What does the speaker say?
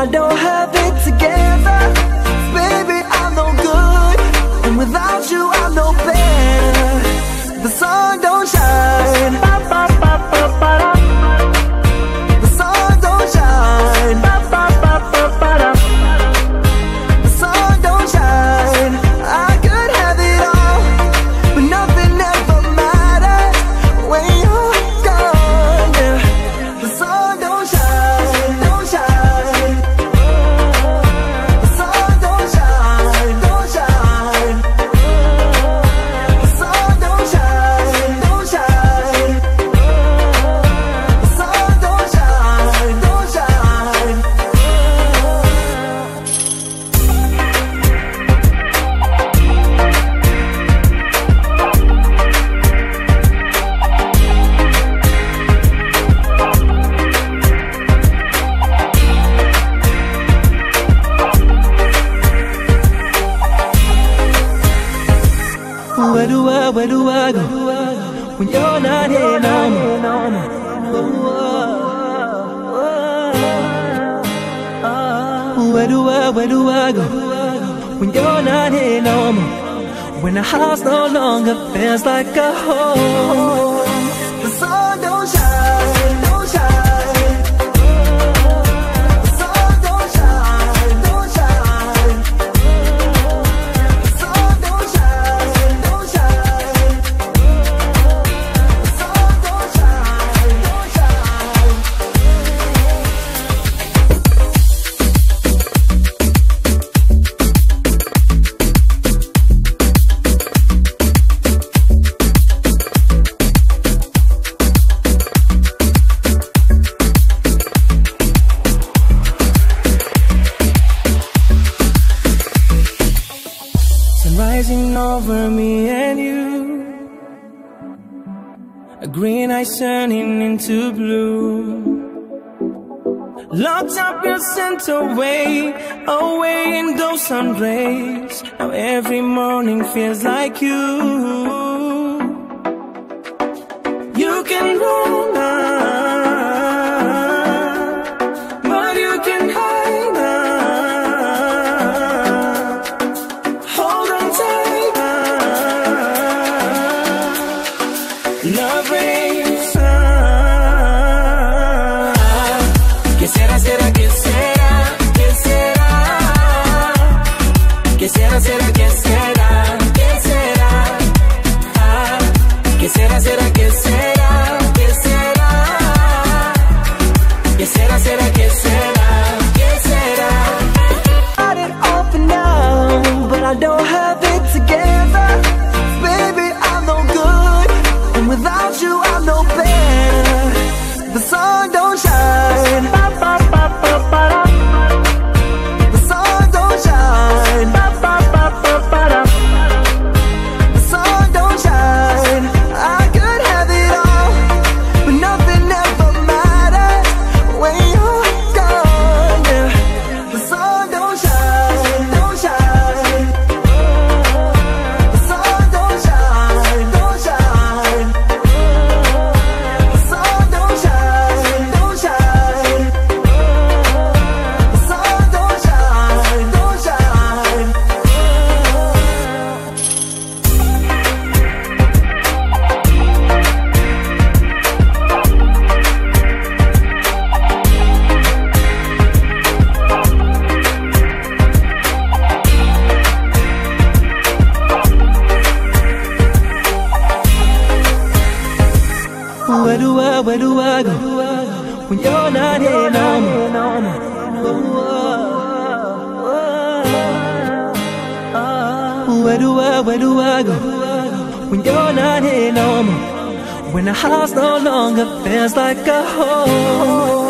I don't have it together. Baby, I'm no good, and without you I'm no better. The sun don't shine, the sun don't shine, the sun don't shine. I could have it all, but nothing ever matters when you're gone. Yeah. The sun don't shine, don't shine. The sun don't shine, don't shine. The sun don't shine, don't shine. The sun don't shine, don't shine. Where do I go when you're not here no more? Where do I go when you're not here no more? When the house no longer feels like a home. The sun don't shine, don't shine. The sun don't shine, don't shine. The sun don't shine, don't shine. The sun don't shine, don't shine. Sun rising over me and you, a green eye turning into blue. Locked up, you're sent away, away in those sun rays. Now every morning feels like you. You can run, but you can hide. Hold on tight, love rains. ¿Qué será, será, qué será, qué será? ¿Qué será, será, qué será, qué será? ¿Qué será, será, qué será, qué será? ¿Qué será, será, qué será, qué será? Got it all for now, but I don't have it together. Baby, I'm no good, and without you I'm no better. The sun don't shine, the sun don't shine, the sun don't shine. I could have it all, but nothing ever matters when you're gone. Yeah. The sun don't shine, don't shine. The sun don't shine, don't shine. The sun don't shine, don't shine. The sun don't shine, don't shine. Where do I go when you're not here no more? Where do I go when you're not here no more? When the house no longer feels like a home.